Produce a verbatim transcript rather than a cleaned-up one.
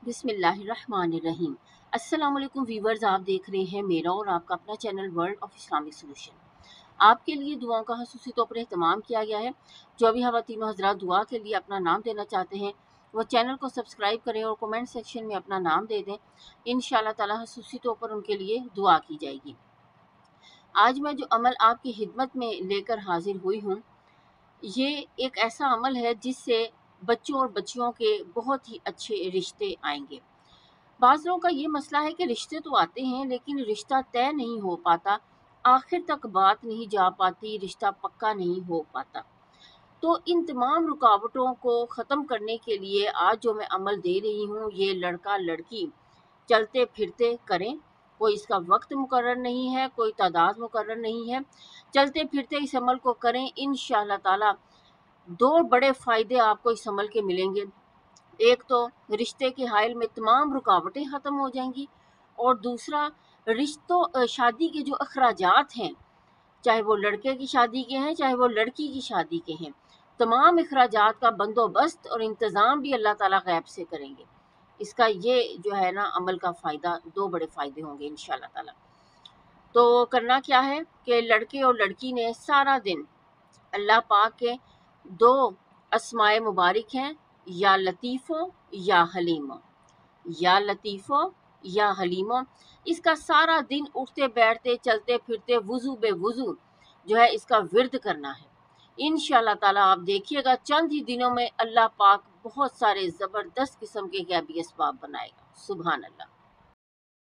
बिस्मिल्लाहिर्रहमानिर्रहीम। अस्सलाम वालेकुम व्यूवर्स, आप देख रहे हैं मेरा और आपका अपना channel World of Islamic Solution. आपके लिए दुआओं का खसूसी तौर पर एहतमाम किया गया है। जो भी खवातीन हज़रात दुआ के लिए अपना नाम देना चाहते हैं वो चैनल को सब्सक्राइब करें और कमेंट सेक्शन में अपना नाम दे दें। इंशाअल्लाह ताला खसूसी तौर पर उनके लिए दुआ की जाएगी। आज मैं जो अमल आपकी खिदमत में लेकर हाजिर हुई हूँ, ये एक ऐसा अमल है जिससे बच्चों और बच्चियों के बहुत ही अच्छे रिश्ते आएंगे। बाज़ लोगों का ये मसला है कि रिश्ते तो आते हैं लेकिन रिश्ता तय नहीं हो पाता, आखिर तक बात नहीं जा पाती, रिश्ता पक्का नहीं हो पाता। तो इन तमाम रुकावटों को ख़त्म करने के लिए आज जो मैं अमल दे रही हूँ, ये लड़का लड़की चलते फिरते करें। कोई इसका वक्त मुकर्रर नहीं है, कोई तादाद मुकर्रर नहीं है। चलते फिरते इस अमल को करें, इंशाअल्लाह ताला दो बड़े फ़ायदे आपको इस अमल के मिलेंगे। एक तो रिश्ते के हायल में तमाम रुकावटें ख़त्म हो जाएंगी, और दूसरा रिश्तों शादी के जो अखराजात हैं, चाहे वो लड़के की शादी के हैं चाहे वो लड़की की शादी के हैं, तमाम अखराजात का बंदोबस्त और इंतज़ाम भी अल्लाह ताला गैब से करेंगे। इसका ये जो है ना अमल का फ़ायदा, दो बड़े फ़ायदे होंगे इंशाअल्लाह ताला। तो करना क्या है कि लड़के और लड़की ने सारा दिन अल्लाह पाक के दो अस्माए मुबारक हैं, या लतीफ़ो या हलीमो, या लतीफ़ो या हलीमो, इसका सारा दिन उठते बैठते चलते फिरते वुज़ू बे वुज़ू जो है इसका विर्द करना है। इंशाअल्लाह ताला आप देखिएगा चंद ही दिनों में अल्लाह पाक बहुत सारे ज़बरदस्त किस्म के गैबी असबाब बनाएगा। सुभान अल्लाह।